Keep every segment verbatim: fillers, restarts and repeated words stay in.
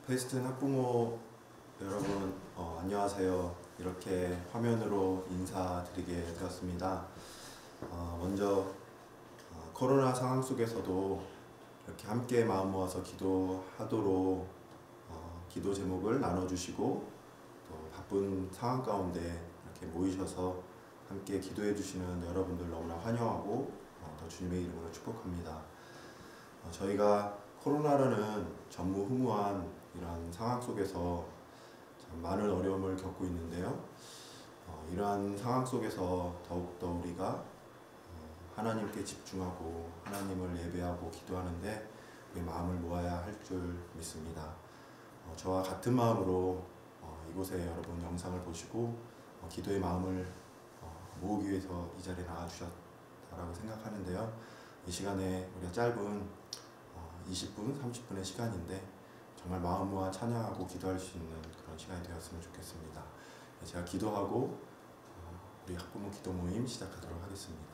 페이스튼 학부모 여러분, 어, 안녕하세요. 이렇게 화면으로 인사드리게 되었습니다. 어, 먼저 어, 코로나 상황 속에서도 이렇게 함께 마음 모아서 기도하도록 어, 기도 제목을 나눠주시고 또 바쁜 상황 가운데 이렇게 모이셔서 함께 기도해 주시는 여러분들 너무나 환영하고 어, 더 주님의 이름으로 축복합니다. 어, 저희가 코로나라는 전무후무한 이러한 상황 속에서 참 많은 어려움을 겪고 있는데요. 어, 이러한 상황 속에서 더욱더 우리가 어, 하나님께 집중하고 하나님을 예배하고 기도하는데 우리 마음을 모아야 할 줄 믿습니다. 어, 저와 같은 마음으로 어, 이곳에 여러분 영상을 보시고 어, 기도의 마음을 어, 모으기 위해서 이 자리에 나와주셨다고 생각하는데요. 이 시간에 우리가 짧은 어, 이십 분, 삼십 분의 시간인데 정말 마음 모아 찬양하고 기도할 수 있는 그런 시간이 되었으면 좋겠습니다. 제가 기도하고 우리 학부모 기도 모임 시작하도록 하겠습니다.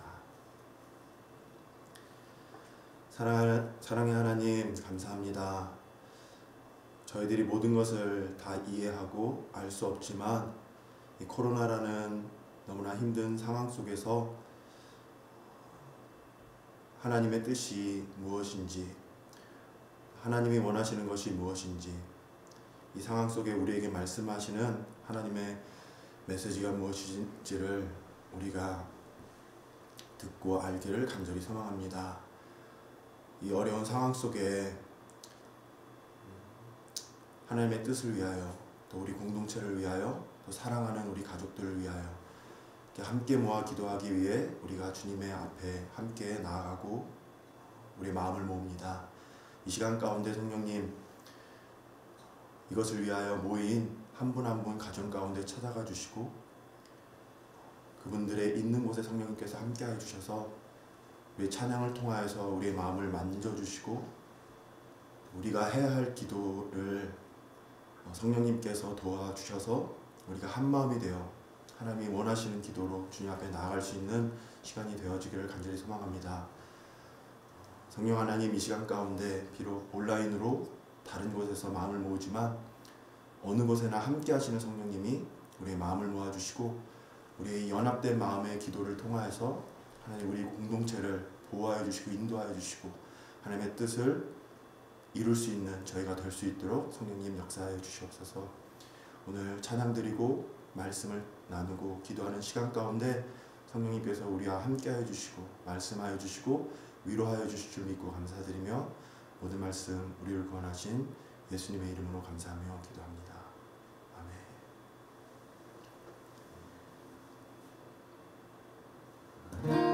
사랑, 사랑의 하나님 감사합니다. 저희들이 모든 것을 다 이해하고 알 수 없지만 이 코로나라는 너무나 힘든 상황 속에서 하나님의 뜻이 무엇인지, 하나님이 원하시는 것이 무엇인지, 이 상황 속에 우리에게 말씀하시는 하나님의 메시지가 무엇인지를 우리가 듣고 알기를 간절히 소망합니다. 이 어려운 상황 속에 하나님의 뜻을 위하여, 또 우리 공동체를 위하여, 또 사랑하는 우리 가족들을 위하여 함께 모아 기도하기 위해 우리가 주님의 앞에 함께 나아가고 우리의 마음을 모읍니다. 이 시간 가운데 성령님, 이것을 위하여 모인 한 분 한 분 가정 가운데 찾아가 주시고 그분들의 있는 곳에 성령님께서 함께해 주셔서 우리의 찬양을 통하여서 우리의 마음을 만져주시고 우리가 해야 할 기도를 성령님께서 도와주셔서 우리가 한 마음이 되어 하나님이 원하시는 기도로 주님 앞에 나아갈 수 있는 시간이 되어지기를 간절히 소망합니다. 성령 하나님, 이 시간 가운데 비록 온라인으로 다른 곳에서 마음을 모으지만 어느 곳에나 함께 하시는 성령님이 우리의 마음을 모아주시고 우리의 연합된 마음의 기도를 통하여서 하나님 우리 공동체를 보호하여 주시고 인도하여 주시고 하나님의 뜻을 이룰 수 있는 저희가 될 수 있도록 성령님 역사하여 주시옵소서. 오늘 찬양 드리고 말씀을 나누고 기도하는 시간 가운데 성령님께서 우리와 함께하여 주시고 말씀하여 주시고 위로하여 주실 줄 믿고 감사드리며 모든 말씀 우리를 구원하신 예수님의 이름으로 감사하며 기도합니다. 아멘.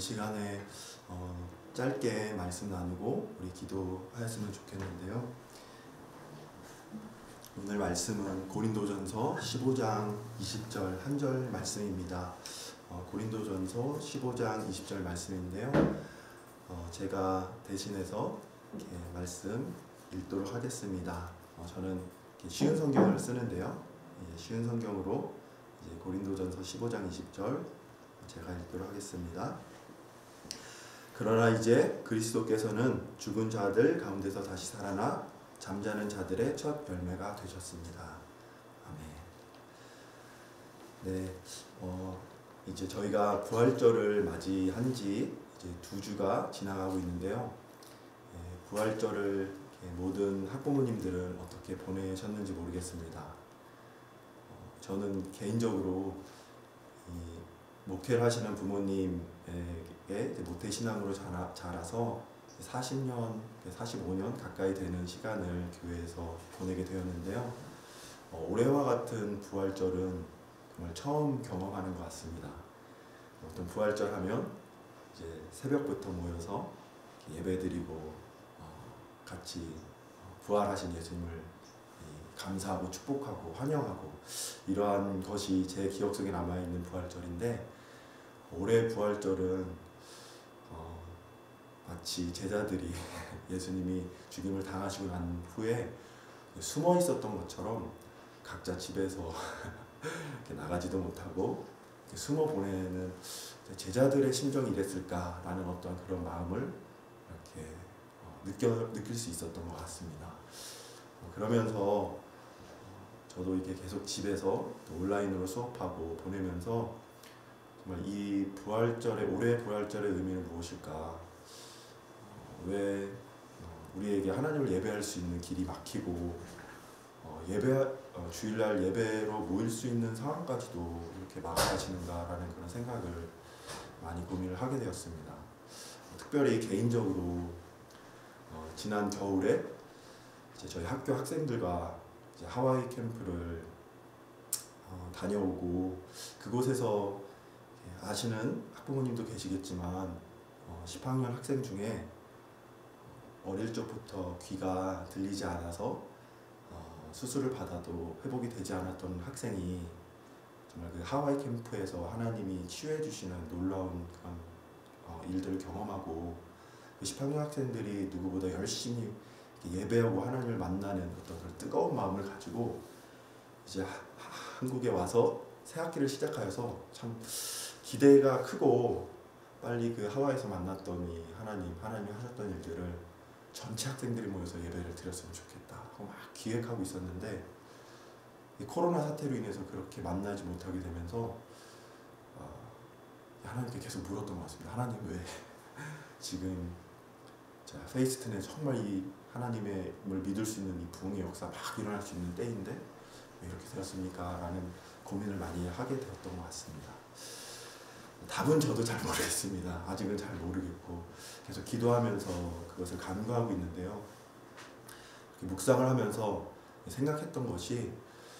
시간에 어, 짧게 말씀 나누고 우리 기도하였으면 좋겠는데요. 오늘 말씀은 고린도전서 십오 장 이십 절 한 절 말씀입니다. 어, 고린도전서 십오 장 이십 절 말씀인데요. 어, 제가 대신해서 이렇게 말씀 읽도록 하겠습니다. 어, 저는 쉬운 성경을 쓰는데요. 예, 쉬운 성경으로 이제 고린도전서 십오 장 이십 절 제가 읽도록 하겠습니다. 그러나 이제 그리스도께서는 죽은 자들 가운데서 다시 살아나 잠자는 자들의 첫 열매가 되셨습니다. 아멘. 네, 어, 이제 저희가 부활절을 맞이한 지 이제 두 주가 지나가고 있는데요. 예, 부활절을 모든 학부모님들은 어떻게 보내셨는지 모르겠습니다. 어, 저는 개인적으로 이 목회를 하시는 부모님에게 모태신앙으로 자라, 자라서 사십 년, 사십오 년 가까이 되는 시간을 교회에서 보내게 되었는데요. 어, 올해와 같은 부활절은 정말 처음 경험하는 것 같습니다. 어떤 부활절 하면 이제 새벽부터 모여서 예배드리고 어, 같이 부활하신 예수님을 감사하고 축복하고 환영하고 이러한 것이 제 기억 속에 남아있는 부활절인데, 올해 부활절은 어, 마치 제자들이 예수님이 죽임을 당하시고 난 후에 숨어 있었던 것처럼 각자 집에서 나가지도 못하고 숨어 보내는 제자들의 심정이 이랬을까라는 어떤 그런 마음을 이렇게 느껴, 느낄 수 있었던 것 같습니다. 그러면서 저도 이렇게 계속 집에서 온라인으로 수업하고 보내면서 정말 이 부활절의, 올해 부활절의 의미는 무엇일까? 왜 우리에게 하나님을 예배할 수 있는 길이 막히고 예배, 주일날 예배로 모일 수 있는 상황까지도 이렇게 막아가시는가라는 그런 생각을 많이 고민을 하게 되었습니다. 특별히 개인적으로 어, 지난 겨울에 이제 저희 학교 학생들과 이제 하와이 캠프를 어, 다녀오고, 그곳에서 아시는 학부모님도 계시겠지만 어, 십 학년 학생 중에 어릴 적부터 귀가 들리지 않아서 어, 수술을 받아도 회복이 되지 않았던 학생이 정말 그 하와이 캠프에서 하나님이 치유해 주시는 놀라운 그런 어, 일들을 경험하고, 그 십 학년 학생들이 누구보다 열심히 예배하고 하나님을 만나는 어떤 그런 뜨거운 마음을 가지고 이제 하, 한국에 와서 새 학기를 시작하여서 참 기대가 크고, 빨리 그 하와이에서 만났던 이 하나님, 하나님이 하셨던 일들을 전체 학생들이 모여서 예배를 드렸으면 좋겠다 하고 막 기획하고 있었는데, 이 코로나 사태로 인해서 그렇게 만나지 못하게 되면서 어, 하나님께 계속 물었던 것 같습니다. 하나님, 왜 지금 자, 페이스튼에 정말 이 하나님을 믿을 수 있는 이 부흥의 역사 막 일어날 수 있는 때인데 왜 이렇게 되었습니까? 라는 고민을 많이 하게 되었던 것 같습니다. 답은 저도 잘 모르겠습니다. 아직은 잘 모르겠고 계속 기도하면서 그것을 간구하고 있는데요. 묵상을 하면서 생각했던 것이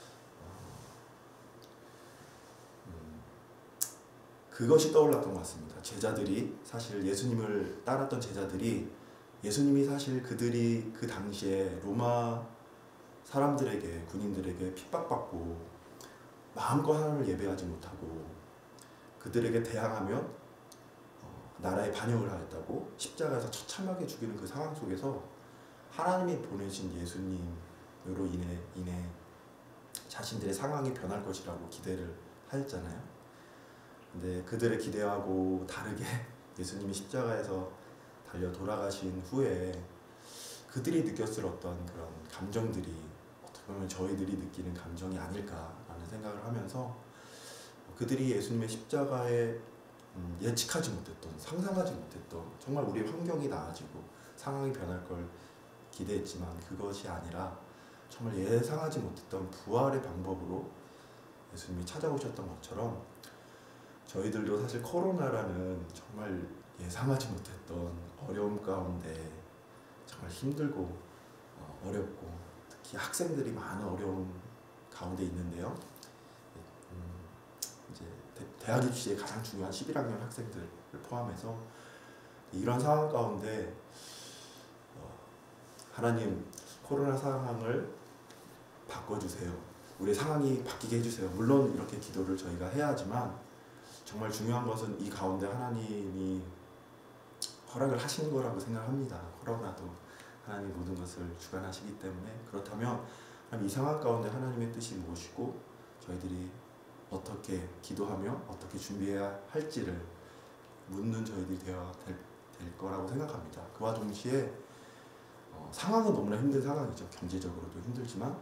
음, 그것이 떠올랐던 것 같습니다. 제자들이, 사실 예수님을 따랐던 제자들이, 예수님이 사실 그들이 그 당시에 로마 사람들에게, 군인들에게 핍박받고 마음껏 하나님을 예배하지 못하고 그들에게 대항하면 어, 나라에 반역을 하였다고 십자가에서 처참하게 죽이는 그 상황 속에서 하나님이 보내신 예수님으로 인해, 인해 자신들의 상황이 변할 것이라고 기대를 하였잖아요. 근데 그들의 기대하고 다르게 예수님이 십자가에서 달려 돌아가신 후에 그들이 느꼈을 어떤 그런 감정들이 어떻게 보면 저희들이 느끼는 감정이 아닐까라는 생각을 하면서, 그들이 예수님의 십자가에 음, 예측하지 못했던, 상상하지 못했던, 정말 우리 환경이 나아지고 상황이 변할 걸 기대했지만 그것이 아니라 정말 예상하지 못했던 부활의 방법으로 예수님이 찾아오셨던 것처럼, 저희들도 사실 코로나라는 정말 예상하지 못했던 어려움 가운데 정말 힘들고 어, 어렵고, 특히 학생들이 많은 어려움 가운데 있는데요. 음, 이제 대학 입시에 가장 중요한 십일 학년 학생들을 포함해서 이런 상황 가운데 어, 하나님 코로나 상황을 바꿔주세요. 우리의 상황이 바뀌게 해주세요. 물론 이렇게 기도를 저희가 해야 하지만 정말 중요한 것은 이 가운데 하나님이 허락을 하시는 거라고 생각합니다. 코로나도 하나님이 모든 것을 주관하시기 때문에. 그렇다면 이 상황 가운데 하나님의 뜻이 무엇이고 저희들이 어떻게 기도하며 어떻게 준비해야 할지를 묻는 저희들이 되어야 될, 될 거라고 생각합니다. 그와 동시에 어, 상황은 너무나 힘든 상황이죠. 경제적으로도 힘들지만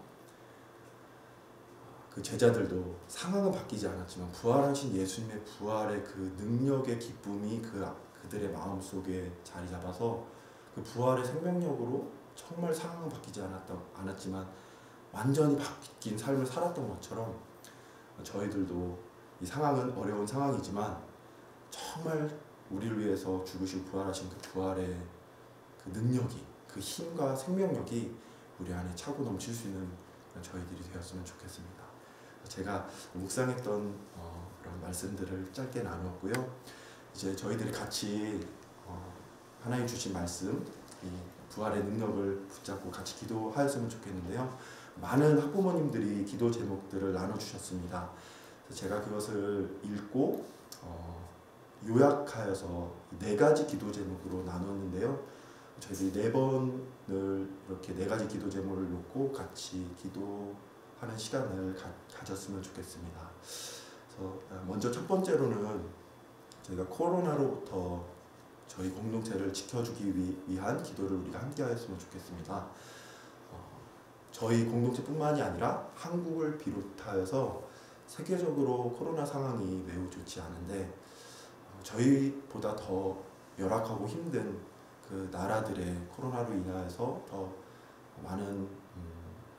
그 제자들도 상황은 바뀌지 않았지만 부활하신 예수님의 부활의 그 능력의 기쁨이 그 그들의 마음 속에 자리 잡아서 그 부활의 생명력으로 정말 상황은 바뀌지 않았다, 않았지만 완전히 바뀐 삶을 살았던 것처럼 저희들도 이 상황은 어려운 상황이지만 정말 우리를 위해서 죽으시고 부활하신 그 부활의 그 능력이, 그 힘과 생명력이 우리 안에 차고 넘칠 수 있는 저희들이 되었으면 좋겠습니다. 제가 묵상했던 어, 그런 말씀들을 짧게 나누었고요. 이제 저희들이 같이 어, 하나님 주신 말씀, 이 부활의 능력을 붙잡고 같이 기도하였으면 좋겠는데요. 많은 학부모님들이 기도 제목들을 나눠주셨습니다. 그래서 제가 그것을 읽고 어, 요약하여서 네 가지 기도 제목으로 나눴는데요. 저희들이 네 번을 이렇게 네 가지 기도 제목을 놓고 같이 기도하는 시간을 가, 가졌으면 좋겠습니다. 그래서 먼저 첫 번째로는 저희가 코로나로부터 저희 공동체를 지켜주기 위, 위한 기도를 우리가 함께 하였으면 좋겠습니다. 어, 저희 공동체뿐만이 아니라 한국을 비롯하여서 세계적으로 코로나 상황이 매우 좋지 않은데 어, 저희보다 더 열악하고 힘든 그 나라들의 코로나로 인하여서 더 많은 음,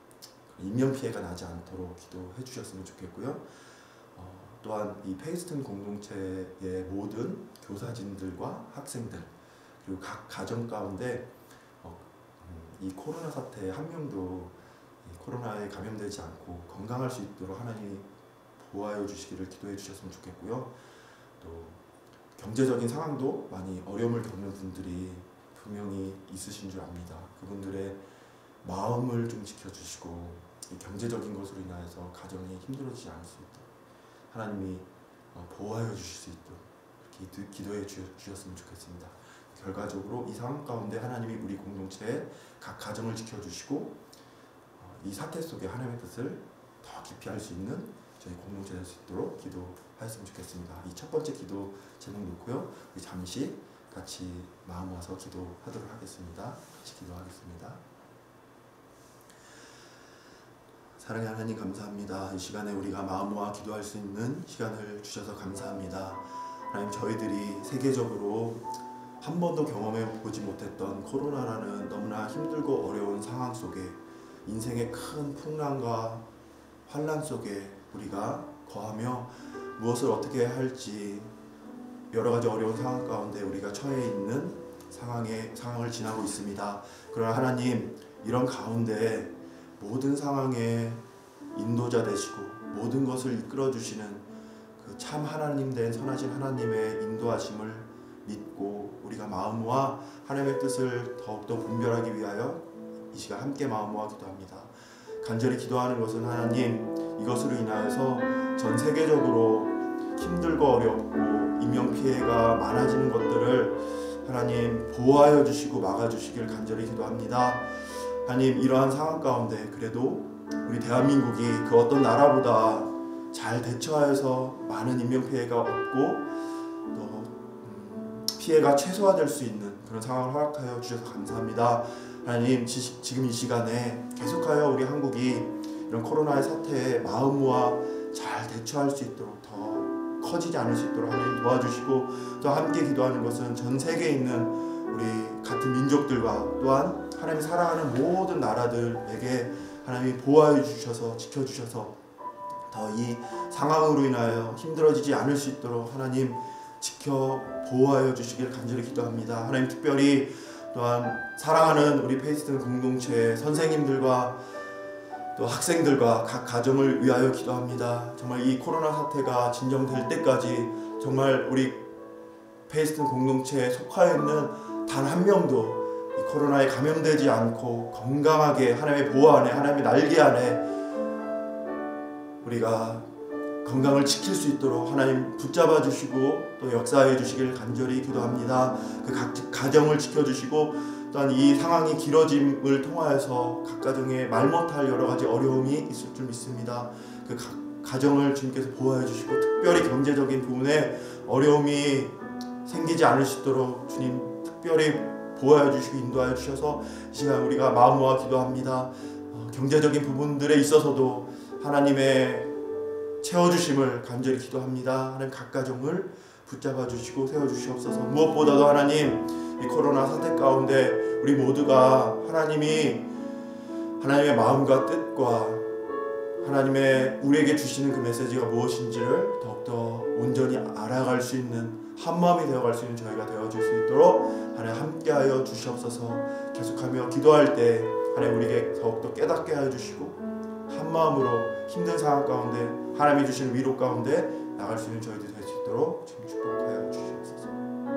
인명피해가 나지 않도록 기도해 주셨으면 좋겠고요. 어, 또한 이 페이스튼 공동체의 모든 교사진들과 학생들 그리고 각 가정 가운데 어, 음, 이 코로나 사태에 한 명도 이 코로나에 감염되지 않고 건강할 수 있도록 하나님이 보호하여 주시기를 기도해 주셨으면 좋겠고요. 또 경제적인 상황도 많이 어려움을 겪는 분들이 분명히 있으신 줄 압니다. 그분들의 마음을 좀 지켜주시고 이 경제적인 것으로 인하여서 가정이 힘들어지지 않을 수 있도록 하나님이 보호하여 주실 수 있도록 이렇게 기도해 주셨으면 좋겠습니다. 결과적으로 이 상황 가운데 하나님이 우리 공동체의 각 가정을 지켜주시고 이 사태 속에 하나님의 뜻을 더 깊이 알 수 있는 저희 공동체 될 수 있도록 기도하였으면 좋겠습니다. 이 첫 번째 기도 제목 놓고요. 우리 잠시 같이 마음 모아서 기도하도록 하겠습니다. 같이 기도하겠습니다. 사랑하는 하나님 감사합니다. 이 시간에 우리가 마음 모아 기도할 수 있는 시간을 주셔서 감사합니다. 하나님 저희들이 세계적으로 한 번도 경험해 보지 못했던 코로나라는 너무나 힘들고 어려운 상황 속에 인생의 큰 풍랑과 환란 속에 우리가 거하며 무엇을 어떻게 해야 할지 여러 가지 어려운 상황 가운데 우리가 처해 있는 상황에 상황을 지나고 있습니다. 그러나 하나님 이런 가운데 모든 상황의 인도자 되시고 모든 것을 이끌어 주시는 그 참 하나님 된 선하신 하나님의 인도하심을 믿고 우리가 마음 모아 하나님의 뜻을 더욱더 분별하기 위하여 이 시간 함께 마음 모아 기도합니다. 간절히 기도하는 것은 하나님 이것으로 인하여서 전 세계적으로 힘들고 어렵고 인명피해가 많아지는 것들을 하나님 보호하여 주시고 막아주시길 간절히 기도합니다. 하나님 이러한 상황 가운데 그래도 우리 대한민국이 그 어떤 나라보다 잘 대처하여서 많은 인명피해가 없고 또 음, 피해가 최소화될 수 있는 그런 상황을 허락하여 주셔서 감사합니다. 하나님 지, 지금 이 시간에 계속하여 우리 한국이 이런 코로나의 사태에 마음 모아 잘 대처할 수 있도록 더 커지지 않을 수 있도록 하나님 도와주시고 또 함께 기도하는 것은 전 세계에 있는 우리 같은 민족들과 또한 하나님이 사랑하는 모든 나라들에게 하나님이 보호해 주셔서 지켜주셔서 더 이 상황으로 인하여 힘들어지지 않을 수 있도록 하나님 지켜 보호하여 주시길 간절히 기도합니다. 하나님 특별히 또한 사랑하는 우리 페이스튼 공동체 선생님들과 또 학생들과 각 가정을 위하여 기도합니다. 정말 이 코로나 사태가 진정될 때까지 정말 우리 페이스톤 공동체에 속하여 있는 단 한 명도 이 코로나에 감염되지 않고 건강하게 하나님의 보호 안에, 하나님의 날개 안에 우리가 건강을 지킬 수 있도록 하나님 붙잡아 주시고 또 역사해 주시길 간절히 기도합니다. 그 각 가정을 지켜주시고 또한 이 상황이 길어짐을 통하여서 각 가정에 말 못할 여러 가지 어려움이 있을 줄 믿습니다. 그 각 가정을 주님께서 보호해 주시고 특별히 경제적인 부분에 어려움이 생기지 않을 수 있도록 주님 특별히 보호해 주시고 인도하여 주셔서 이 시간 우리가 마음 모아 기도합니다. 어, 경제적인 부분들에 있어서도 하나님의 채워주심을 간절히 기도합니다. 하나님 각 가정을 붙잡아 주시고 세워주시옵소서. 무엇보다도 하나님 이 코로나 사태 가운데 우리 모두가 하나님이 하나님의 마음과 뜻과 하나님의 우리에게 주시는 그 메시지가 무엇인지를 더욱더 온전히 알아갈 수 있는 한마음이 되어갈 수 있는 저희가 되어줄 수 있도록 하나님 함께하여 주시옵소서. 계속하며 기도할 때 하나님 우리에게 더욱더 깨닫게 하여 주시고 한마음으로 힘든 상황 가운데 하나님이 주시는 위로 가운데 나갈 수 있는 저희들이 될 수 있도록 주님 축복하여 주시옵소서.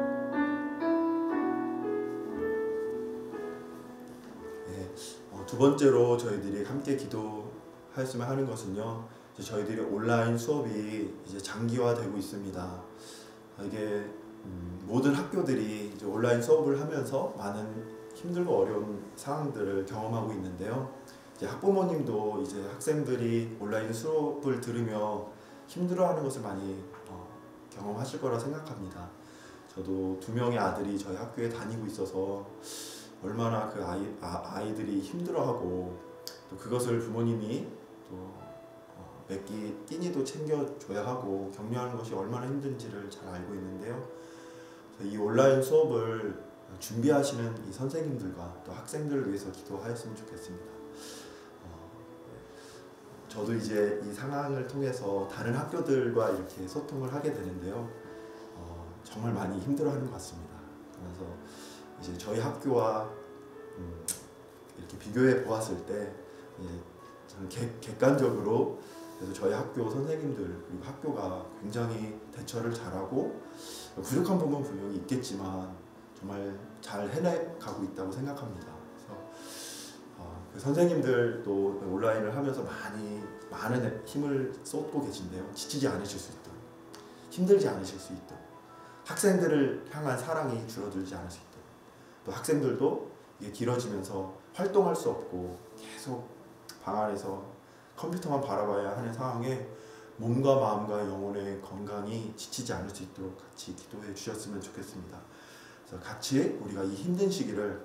네, 어, 두 번째로 저희들이 함께 기도하였으면 하는 것은요, 이제 저희들이 온라인 수업이 이제 장기화되고 있습니다. 이게 음, 모든 학교들이 이제 온라인 수업을 하면서 많은 힘들고 어려운 상황들을 경험하고 있는데요. 이제 학부모님도 이제 학생들이 온라인 수업을 들으며 힘들어하는 것을 많이 어, 경험하실 거라 생각합니다. 저도 두 명의 아들이 저희 학교에 다니고 있어서 얼마나 그 아이, 아, 아이들이 힘들어하고 또 그것을 부모님이 또 어, 몇 끼 끼니도 챙겨줘야 하고 격려하는 것이 얼마나 힘든지를 잘 알고 있는데요. 이 온라인 수업을 준비하시는 이 선생님들과 또 학생들을 위해서 기도하였으면 좋겠습니다. 저도 이제 이 상황을 통해서 다른 학교들과 이렇게 소통을 하게 되는데요. 어, 정말 많이 힘들어하는 것 같습니다. 그래서 이제 저희 학교와 음, 이렇게 비교해 보았을 때 이제 저는 객, 객관적으로 그래서 저희 학교 선생님들 그리고 학교가 굉장히 대처를 잘하고 부족한 부분은 분명히 있겠지만 정말 잘 해내가고 있다고 생각합니다. 그 선생님들도 온라인을 하면서 많이 많은 힘을 쏟고 계신데요. 지치지 않으실 수 있도록, 힘들지 않으실 수 있도록, 학생들을 향한 사랑이 줄어들지 않을 수 있도록, 또 학생들도 이게 길어지면서 활동할 수 없고 계속 방 안에서 컴퓨터만 바라봐야 하는 상황에 몸과 마음과 영혼의 건강이 지치지 않을 수 있도록 같이 기도해 주셨으면 좋겠습니다. 그래서 같이 우리가 이 힘든 시기를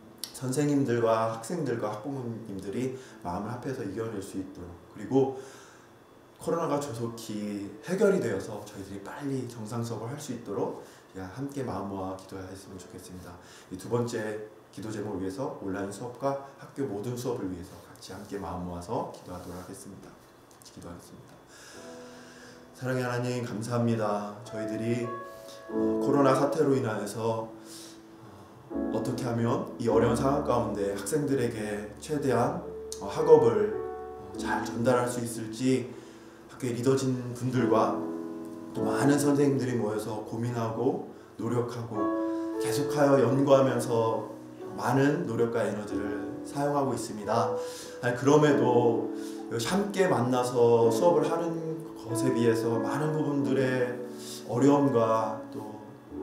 선생님들과 학생들과 학부모님들이 마음을 합해서 이겨낼 수 있도록, 그리고 코로나가 조속히 해결이 되어서 저희들이 빨리 정상 수업을 할 수 있도록 함께 마음 모아 기도했으면 좋겠습니다. 이 두 번째 기도 제목을 위해서 온라인 수업과 학교 모든 수업을 위해서 같이 함께 마음 모아서 기도하도록 하겠습니다. 같이 기도하겠습니다. 사랑의 하나님, 감사합니다. 저희들이 어, 코로나 사태로 인하여서 어떻게 하면 이 어려운 상황 가운데 학생들에게 최대한 학업을 잘 전달할 수 있을지 학교의 리더진 분들과 또 많은 선생님들이 모여서 고민하고 노력하고 계속하여 연구하면서 많은 노력과 에너지를 사용하고 있습니다. 아니, 그럼에도 함께 만나서 수업을 하는 것에 비해서 많은 부분들의 어려움과 또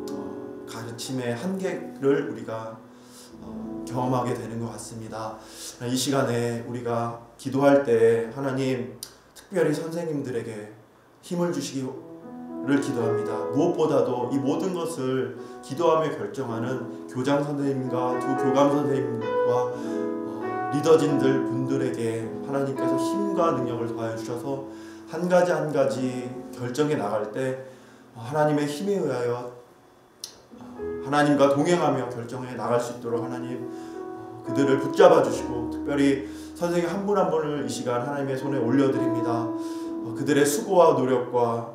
가르침의 한계를 우리가 어, 경험하게 되는 것 같습니다. 이 시간에 우리가 기도할 때 하나님 특별히 선생님들에게 힘을 주시기를 기도합니다. 무엇보다도 이 모든 것을 기도하며 결정하는 교장 선생님과 두 교감 선생님과 어, 리더진들 분들에게 하나님께서 힘과 능력을 더하여 주셔서 한 가지 한 가지 결정해 나갈 때 하나님의 힘에 의하여 하나님과 동행하며 결정해 나갈 수 있도록 하나님 그들을 붙잡아 주시고, 특별히 선생님 한 분 한 분을 이 시간 하나님의 손에 올려드립니다. 그들의 수고와 노력과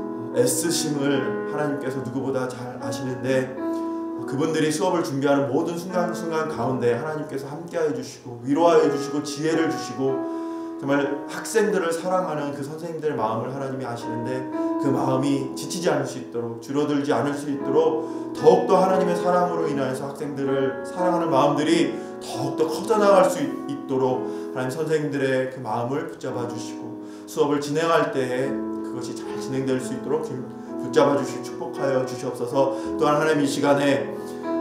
애쓰심을 하나님께서 누구보다 잘 아시는데 그분들이 수업을 준비하는 모든 순간순간 가운데 하나님께서 함께하여 주시고 위로하여 주시고 지혜를 주시고 정말 학생들을 사랑하는 그 선생님들의 마음을 하나님이 아시는데 그 마음이 지치지 않을 수 있도록, 줄어들지 않을 수 있도록 더욱더 하나님의 사랑으로 인하여서 학생들을 사랑하는 마음들이 더욱더 커져나갈 수 있도록 하나님 선생님들의 그 마음을 붙잡아 주시고 수업을 진행할 때에 그것이 잘 진행될 수 있도록 붙잡아 주시고 축복하여 주시옵소서. 또한 하나님 이 시간에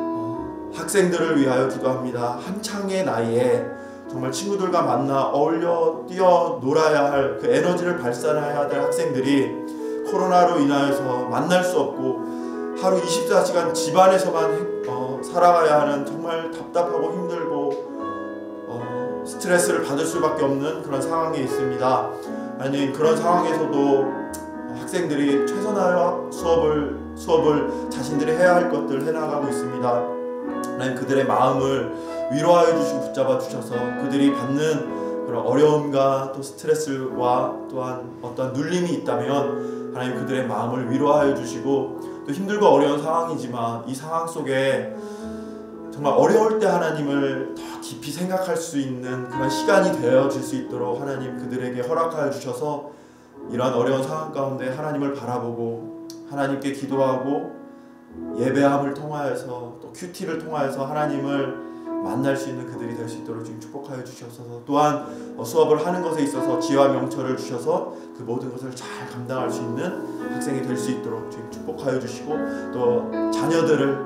학생들을 위하여 기도합니다. 한창의 나이에 정말 친구들과 만나 어울려 뛰어 놀아야 할 그 에너지를 발산해야 될 학생들이 코로나로 인하여서 만날 수 없고 하루 이십사 시간 집안에서만 어, 살아가야 하는 정말 답답하고 힘들고 어, 스트레스를 받을 수밖에 없는 그런 상황에 있습니다. 아니 그런 상황에서도 학생들이 최선화여 수업을 수업을 자신들이 해야 할 것들을 해나가고 있습니다. 하나님 그들의 마음을 위로하여 주시고 붙잡아 주셔서 그들이 받는 그런 어려움과 또 스트레스와 또한 어떤 눌림이 있다면 하나님 그들의 마음을 위로하여 주시고 또 힘들고 어려운 상황이지만 이 상황 속에 정말 어려울 때 하나님을 더 깊이 생각할 수 있는 그런 시간이 되어질 수 있도록 하나님 그들에게 허락하여 주셔서 이러한 어려운 상황 가운데 하나님을 바라보고 하나님께 기도하고 예배함을 통하여서 또 큐티를 통하여서 하나님을 만날 수 있는 그들이 될 수 있도록 지금 축복하여 주셔서 또한 수업을 하는 것에 있어서 지혜와 명철을 주셔서 그 모든 것을 잘 감당할 수 있는 학생이 될 수 있도록 지금 축복하여 주시고 또 자녀들을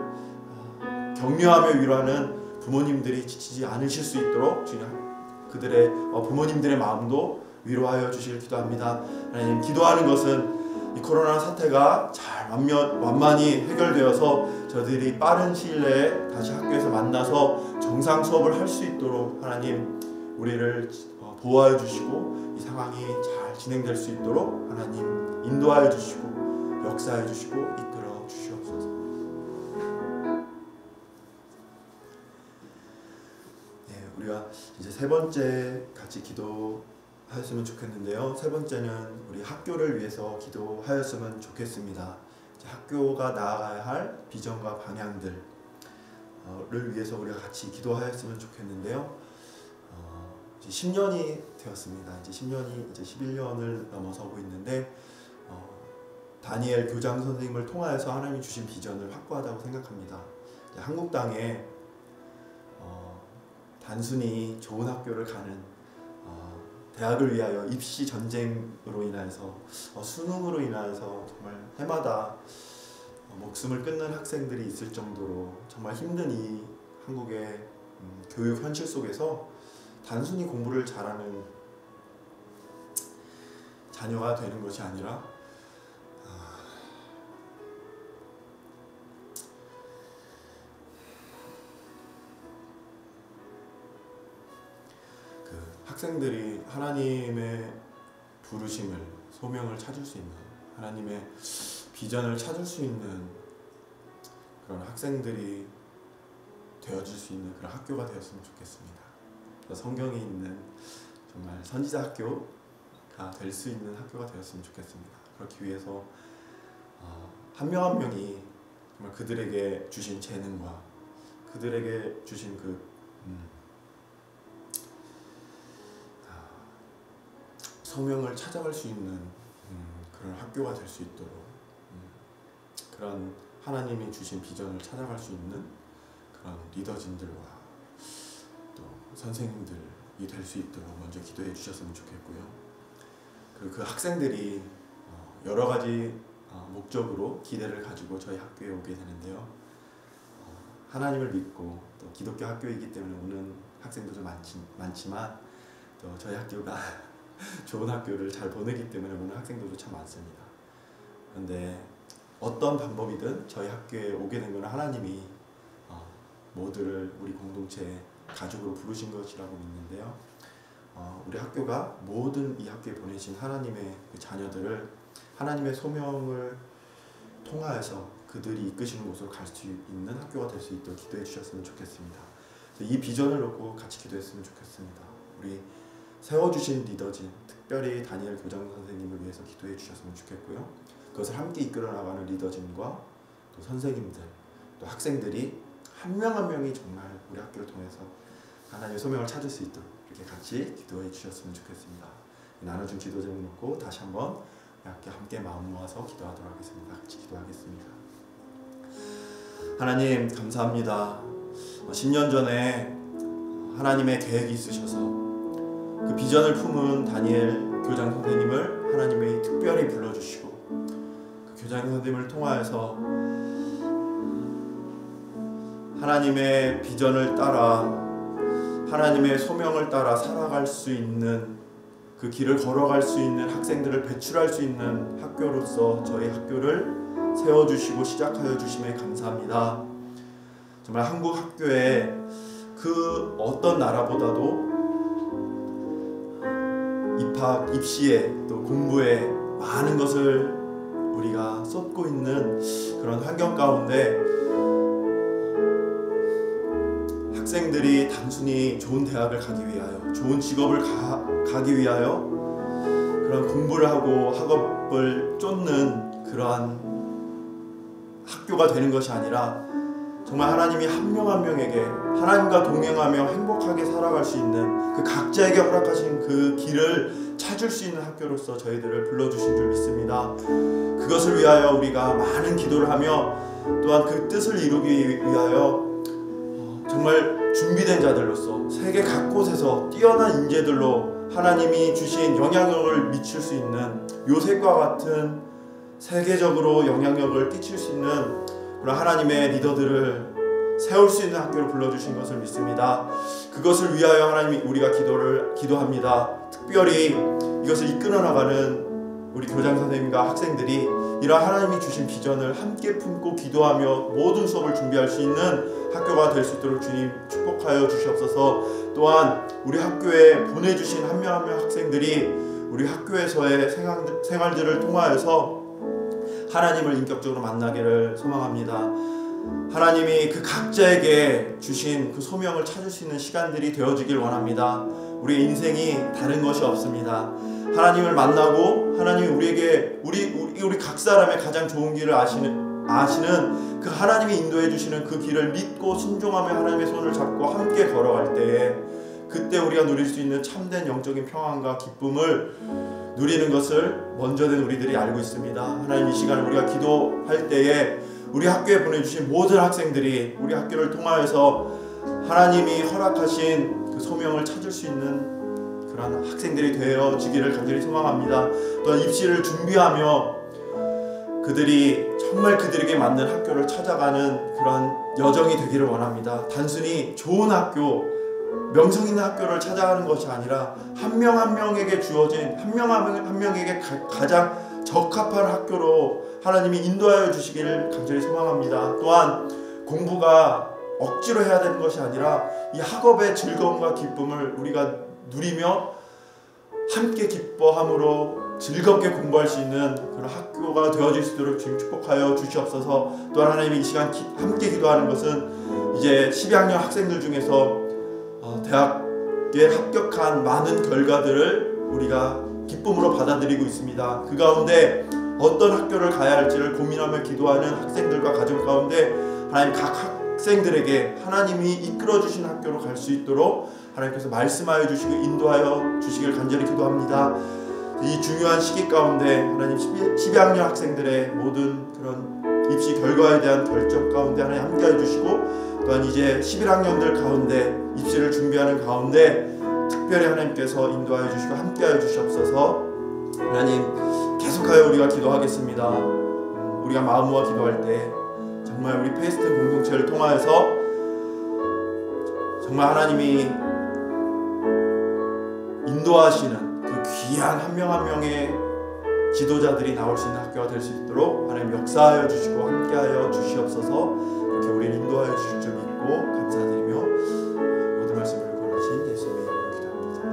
격려하며 위로하는 부모님들이 지치지 않으실 수 있도록 지금 그들의 부모님들의 마음도 위로하여 주시길 기도합니다. 하나님 기도하는 것은 이 코로나 사태가 잘 완면, 완만히 해결되어서 저들이 빠른 시일 내에 다시 학교에서 만나서 정상 수업을 할 수 있도록 하나님 우리를 보호하여 주시고 이 상황이 잘 진행될 수 있도록 하나님 인도하여 주시고 역사해 주시고 이끌어 주시옵소서. 네, 우리가 이제 세 번째 같이 기도 하였으면 좋겠는데요. 세 번째는 우리 학교를 위해서 기도하였으면 좋겠습니다. 학교가 나아가야 할 비전과 방향들을 위해서 우리가 같이 기도하였으면 좋겠는데요. 어, 이제 십 년이 되었습니다. 이제 십 년이 이제 십일 년을 넘어서고 있는데 어, 다니엘 교장 선생님을 통하여서 하나님이 주신 비전을 확고하다고 생각합니다. 한국 땅에 어, 단순히 좋은 학교를 가는 대학을 위하여 입시 전쟁으로 인해서 어, 수능으로 인해서 정말 해마다 어, 목숨을 끊는 학생들이 있을 정도로 정말 힘든 이 한국의 음, 교육 현실 속에서 단순히 공부를 잘하는 자녀가 되는 것이 아니라 학생들이 하나님의 부르심을, 소명을 찾을 수 있는, 하나님의 비전을 찾을 수 있는 그런 학생들이 되어줄 수 있는 그런 학교가 되었으면 좋겠습니다. 성경에 있는 정말 선지자 학교가 될 수 있는 학교가 되었으면 좋겠습니다. 그렇기 위해서 한 명 한 명이 정말 그들에게 주신 재능과 그들에게 주신 그 음, 소명을 찾아갈 수 있는 음, 그런 학교가 될 수 있도록 음, 그런 하나님이 주신 비전을 찾아갈 수 있는 그런 리더진들과 또 선생님들이 될 수 있도록 먼저 기도해 주셨으면 좋겠고요. 그리고 그 학생들이 어, 여러 가지 어, 목적으로 기대를 가지고 저희 학교에 오게 되는데요. 어, 하나님을 믿고 또 기독교 학교이기 때문에 오는 학생들도 많지, 많지만 또 저희 학교가 좋은 학교를 잘 보내기 때문에 오는 학생들도 참 많습니다. 그런데 어떤 방법이든 저희 학교에 오게 된 건 하나님이 어, 모두를 우리 공동체의 가족으로 부르신 것이라고 믿는데요. 어, 우리 학교가 모든 이 학교에 보내신 하나님의 그 자녀들을 하나님의 소명을 통하여서 그들이 이끄시는 곳으로 갈 수 있는 학교가 될 수 있도록 기도해 주셨으면 좋겠습니다. 이 비전을 놓고 같이 기도했으면 좋겠습니다. 우리 세워주신 리더진, 특별히 다니엘 교장 선생님을 위해서 기도해 주셨으면 좋겠고요. 그것을 함께 이끌어 나가는 리더진과 또 선생님들, 또 학생들이 한 명 한 명이 정말 우리 학교를 통해서 하나님의 소명을 찾을 수 있도록 이렇게 같이 기도해 주셨으면 좋겠습니다. 나눠준 기도 제목 놓고 다시 한번 함께, 함께 마음 모아서 기도하도록 하겠습니다. 같이 기도하겠습니다. 하나님 감사합니다. 십 년 전에 하나님의 계획이 있으셔서 그 비전을 품은 다니엘 교장 선생님을 하나님이 특별히 불러주시고 그 교장 선생님을 통하여서 하나님의 비전을 따라 하나님의 소명을 따라 살아갈 수 있는 그 길을 걸어갈 수 있는 학생들을 배출할 수 있는 학교로서 저희 학교를 세워주시고 시작하여 주심에 감사합니다. 정말 한국 학교에 그 어떤 나라보다도 입학, 입시에 또 공부에 많은 것을 우리가 쏟고 있는 그런 환경 가운데 학생들이 단순히 좋은 대학을 가기 위하여 좋은 직업을 가, 가기 위하여 그런 공부를 하고 학업을 쫓는 그러한 학교가 되는 것이 아니라 정말 하나님이 한 명 한 명에게 하나님과 동행하며 행복하게 살아갈 수 있는 그 각자에게 허락하신 그 길을 찾을 수 있는 학교로서 저희들을 불러주신 줄 믿습니다. 그것을 위하여 우리가 많은 기도를 하며 또한 그 뜻을 이루기 위하여 정말 준비된 자들로서 세계 각곳에서 뛰어난 인재들로 하나님이 주신 영향력을 미칠 수 있는 요셉과 같은 세계적으로 영향력을 끼칠 수 있는 그런 하나님의 리더들을 세울 수 있는 학교로 불러주신 것을 믿습니다. 그것을 위하여 하나님이 우리가 기도를 기도합니다. 특별히 이것을 이끌어 나가는 우리 교장 선생님과 학생들이 이러한 하나님이 주신 비전을 함께 품고 기도하며 모든 수업을 준비할 수 있는 학교가 될 수 있도록 주님 축복하여 주시옵소서. 또한 우리 학교에 보내주신 한 명 한 명 학생들이 우리 학교에서의 생활, 생활들을 통하여서 하나님을 인격적으로 만나기를 소망합니다. 하나님이 그 각자에게 주신 그 소명을 찾을 수 있는 시간들이 되어지길 원합니다. 우리의 인생이 다른 것이 없습니다. 하나님을 만나고 하나님이 우리에게 우리 우리, 우리 각 사람의 가장 좋은 길을 아시는 아시는 그 하나님이 인도해 주시는 그 길을 믿고 순종하며 하나님의 손을 잡고 함께 걸어갈 때에 그때 우리가 누릴 수 있는 참된 영적인 평안과 기쁨을 누리는 것을 먼저 된 우리들이 알고 있습니다. 하나님 이 시간에 우리가 기도할 때에 우리 학교에 보내주신 모든 학생들이 우리 학교를 통하여서 하나님이 허락하신 그 소명을 찾을 수 있는 그런 학생들이 되어지기를 간절히 소망합니다. 또한 입시를 준비하며 그들이 정말 그들에게 맞는 학교를 찾아가는 그런 여정이 되기를 원합니다. 단순히 좋은 학교, 명성 있는 학교를 찾아가는 것이 아니라 한 명 한 명에게 주어진 한 명 한 명에게 가장 적합한 학교로 하나님이 인도하여 주시기를 간절히 소망합니다. 또한 공부가 억지로 해야 되는 것이 아니라 이 학업의 즐거움과 기쁨을 우리가 누리며 함께 기뻐함으로 즐겁게 공부할 수 있는 그런 학교가 되어질 수 있도록 주님 축복하여 주시옵소서. 또한 하나님이 이 시간 기, 함께 기도하는 것은 이제 십이 학년 학생들 중에서 어, 대학에 합격한 많은 결과들을 우리가 기쁨으로 받아들이고 있습니다. 그 가운데 어떤 학교를 가야 할지를 고민하며 기도하는 학생들과 가정 가운데 하나님 각 학생들에게 하나님이 이끌어 주신 학교로 갈 수 있도록 하나님께서 말씀하여 주시고 인도하여 주시길 간절히 기도합니다. 이 중요한 시기 가운데 하나님 십이 학년 학생들의 모든 그런 입시 결과에 대한 결정 가운데 하나님 함께해 주시고 또한 이제 십일 학년들 가운데 입시를 준비하는 가운데 특별히 하나님께서 인도하여 주시고 함께하여 주시옵소서. 하나님 계속하여 우리가 기도하겠습니다. 우리가 마음 모아 기도할 때 정말 우리 페이스트 공동체를 통하여서 정말 하나님이 인도하시는 그 귀한 한 명 한 명의 지도자들이 나올 수 있는 학교가 될 수 있도록 하나님 역사하여 주시고 함께하여 주시옵소서. 이렇게 우리를 인도하여 주실 줄 믿고 감사드리며 모든 말씀을 권하신 예수님의 이름으로 기도합니다.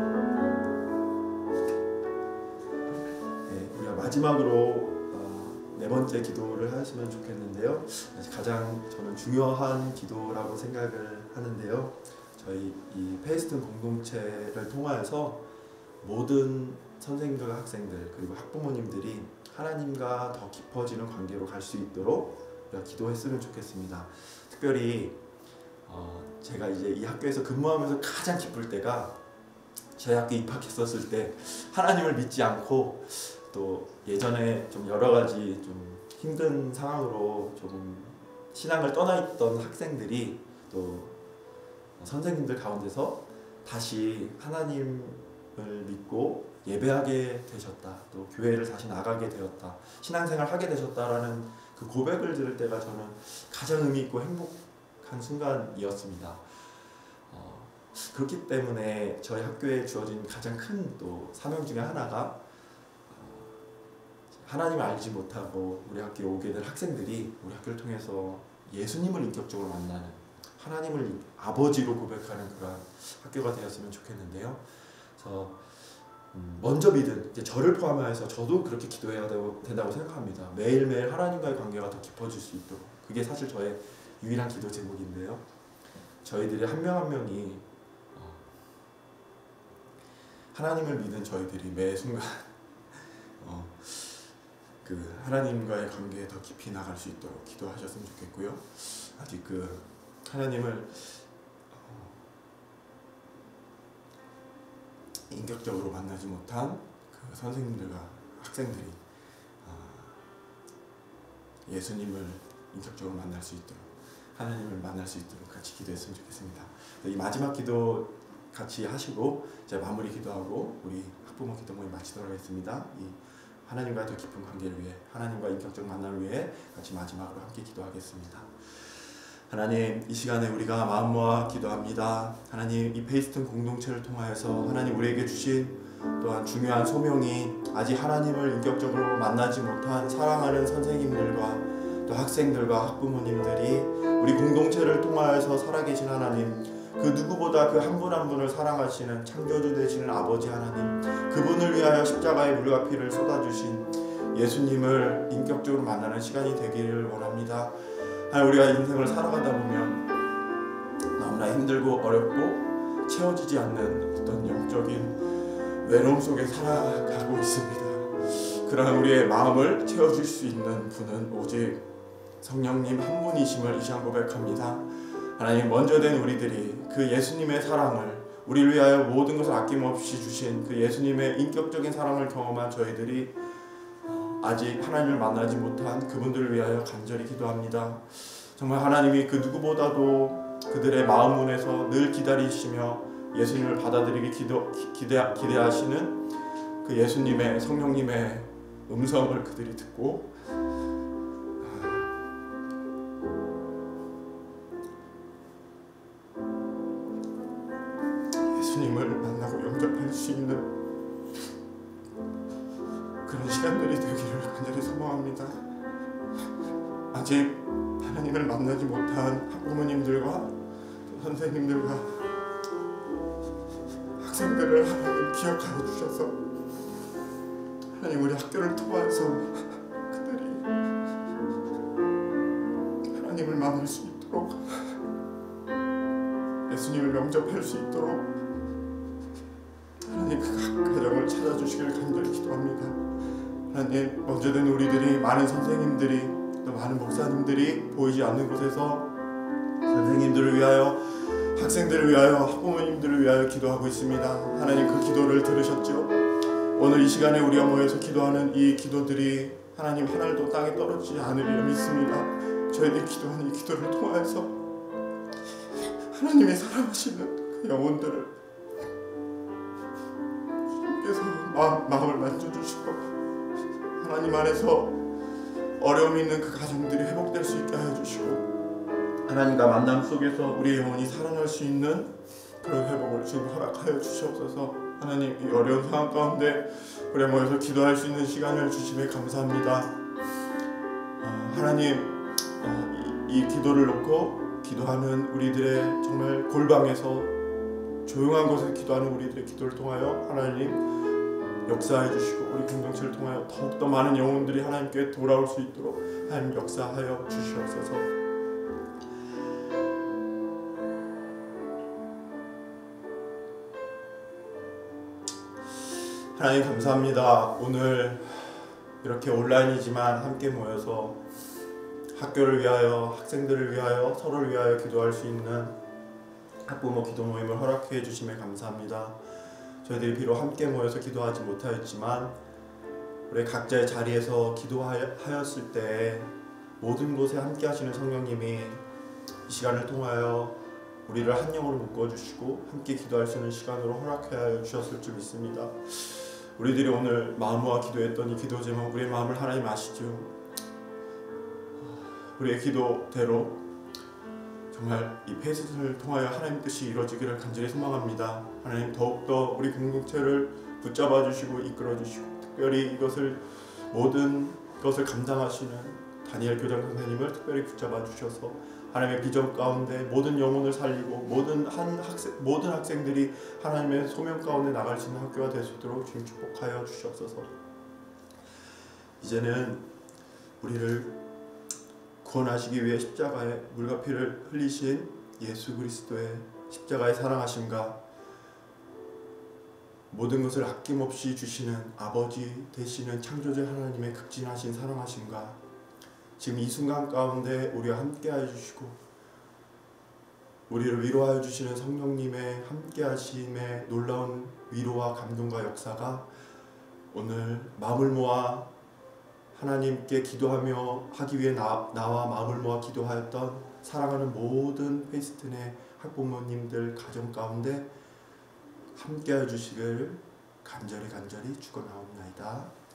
네, 우리가 마지막으로 어, 네 번째 기도를 하시면 좋겠는데요. 가장 저는 중요한 기도라고 생각을 하는데요. 저희 이 페이스튼 공동체를 통하여서 모든 선생님들과 학생들 그리고 학부모님들이 하나님과 더 깊어지는 관계로 갈 수 있도록 우리가 기도했으면 좋겠습니다. 특별히 어, 제가 이제 이 학교에서 근무하면서 가장 기쁠 때가 저희 학교 입학했었을 때 하나님을 믿지 않고 또 예전에 좀 여러 가지 좀 힘든 상황으로 조금 신앙을 떠나 있던 학생들이 또 선생님들 가운데서 다시 하나님을 믿고 예배하게 되셨다, 또 교회를 다시 나가게 되었다, 신앙생활 하게 되셨다라는 그 고백을 들을 때가 저는 가장 의미 있고 행복한 순간이었습니다. 어, 그렇기 때문에 저희 학교에 주어진 가장 큰 또 사명 중에 하나가 어, 하나님을 알지 못하고 우리 학교에 오게 될 학생들이 우리 학교를 통해서 예수님을 인격적으로 만나는, 하나님을 아버지로 고백하는 그런 학교가 되었으면 좋겠는데요. 그래서 음, 먼저 믿은, 이제 저를 포함해서 저도 그렇게 기도해야 된다고 생각합니다. 매일매일 하나님과의 관계가 더 깊어질 수 있도록. 그게 사실 저의 유일한 기도 제목인데요. 저희들이 한 명 한 명이 어, 하나님을 믿은 저희들이 매 순간 어, 그 하나님과의 관계에 더 깊이 나갈 수 있도록 기도하셨으면 좋겠고요. 아직 그 하나님을 어, 인격적으로 만나지 못한 그 선생님들과 학생들이 어, 예수님을 인격적으로 만날 수 있도록, 하나님을 만날 수 있도록 같이 기도했으면 좋겠습니다. 이 마지막 기도 같이 하시고 이제 마무리 기도하고 우리 학부모 기도 모임 마치도록 하겠습니다. 이 하나님과 더 깊은 관계를 위해, 하나님과 인격적 만남을 위해 같이 마지막으로 함께 기도하겠습니다. 하나님, 이 시간에 우리가 마음 모아 기도합니다. 하나님, 이 페이스튼 공동체를 통하여서 하나님 우리에게 주신 또한 중요한 소명이 아직 하나님을 인격적으로 만나지 못한 사랑하는 선생님들과 또 학생들과 학부모님들이 우리 공동체를 통하여서 살아계신 하나님, 그 누구보다 그 한 분 한 분을 사랑하시는 창조주 되시는 아버지 하나님, 그분을 위하여 십자가의 물과 피를 쏟아주신 예수님을 인격적으로 만나는 시간이 되기를 원합니다. 하나님, 우리가 인생을 살아가다 보면 너무나 힘들고 어렵고 채워지지 않는 어떤 영적인 외로움 속에 살아가고 있습니다. 그러나 우리의 마음을 채워줄 수 있는 분은 오직 성령님 한 분이심을 이 시간 고백합니다. 하나님, 먼저 된 우리들이 그 예수님의 사랑을, 우리를 위하여 모든 것을 아낌없이 주신 그 예수님의 인격적인 사랑을 경험한 저희들이 아직 하나님을 만나지 못한 그분들을 위하여 간절히 기도합니다. 정말 하나님이 그 누구보다도 그들의 마음 문에서 늘 기다리시며 예수님을 받아들이기 기도, 기대, 기대하시는 그 예수님의, 성령님의 음성을 그들이 듣고 예수님을 만나고 영접할 수 있는 그런 시간들이 되기를 간절히 소망합니다. 아직 하나님을 만나지 못한 학부모님들과 선생님들과 학생들을 하나님 기억하여 주셔서 하나님 우리 학교를 통해서 그들이 하나님을 만날 수 있도록, 예수님을 명접할 수 있도록 하나님 그 가정을 찾아주시기를 간절히 기도합니다. 하나님, 먼저 된 우리들이, 많은 선생님들이 또 많은 목사님들이 보이지 않는 곳에서 선생님들을 위하여, 학생들을 위하여, 학부모님들을 위하여 기도하고 있습니다. 하나님, 그 기도를 들으셨죠? 오늘 이 시간에 우리가 모여서 기도하는 이 기도들이 하나님 하늘도 땅에 떨어지지 않으리라 믿습니다. 저희들이 기도하는 이 기도를 통해서 하나님이 사랑하시는 그 영혼들을 주님께서 마음, 마음을 만져주시고 하나님 안에서 어려움이 있는 그 가정들이 회복될 수 있게 하여 주시고 하나님과 만남 속에서 우리의 영혼이 살아날 수 있는 그런 회복을 지금 허락하여 주시옵소서. 하나님, 이 어려운 상황 가운데 우리 모여서 기도할 수 있는 시간을 주심에 감사합니다. 어, 하나님, 어, 이, 이 기도를 놓고 기도하는 우리들의 정말 골방에서 조용한 곳에서 기도하는 우리들의 기도를 통하여 하나님 역사해 주시고 우리 공동체를 통하여 더욱더 많은 영혼들이 하나님께 돌아올 수 있도록 하나님 역사하여 주시옵소서. 하나님 감사합니다. 오늘 이렇게 온라인이지만 함께 모여서 학교를 위하여, 학생들을 위하여, 서로를 위하여 기도할 수 있는 학부모 기도 모임을 허락해 주심에 감사합니다. 저희들이 비록 함께 모여서 기도하지 못하였지만 우리 각자의 자리에서 기도하였을 때 모든 곳에 함께 하시는 성령님이 이 시간을 통하여 우리를 한 영으로 묶어주시고 함께 기도할 수 있는 시간으로 허락하여 주셨을 줄 믿습니다. 우리들이 오늘 마음 모아 기도했던 이 기도 제목, 우리의 마음을 하나님 아시죠? 우리의 기도대로 정말 이 페이스를 통하여 하나님 뜻이 이루어지기를 간절히 소망합니다. 하나님 더욱더 우리 공동체를 붙잡아 주시고 이끌어 주시고 특별히 이것을 모든 것을 감당하시는 다니엘 교장 선생님을 특별히 붙잡아 주셔서 하나님의 비전 가운데 모든 영혼을 살리고 모든 한 학생 모든 학생들이 하나님의 소명 가운데 나갈 수 있는 학교가 될 수 있도록 주님 축복하여 주시옵소서. 이제는 우리를 구원하시기 위해 십자가에 물과 피를 흘리신 예수 그리스도의 십자가의 사랑하심과 모든 것을 아낌없이 주시는 아버지 되시는 창조주 하나님의 극진하신 사랑하심과 지금 이 순간 가운데 우리와 함께하여 주시고 우리를 위로하여 주시는 성령님의 함께하심의 놀라운 위로와 감동과 역사가 오늘 마음을 모아 하나님께 기도하며 하기 위해 나, 나와 마음을 모아 기도하였던 사랑하는 모든 페이스튼의 학부모님들 가정 가운데 함께하여 주시길 간절히 간절히 축원하옵나이다.